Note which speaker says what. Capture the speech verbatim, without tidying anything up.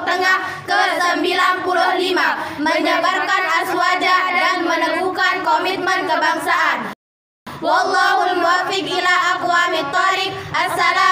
Speaker 1: Tengah ke sembilan puluh lima, menyebarkan aswaja dan meneguhkan komitmen kebangsaan. Wallahul muwaffiq ila aqwamit thoriq. Assalamualaikum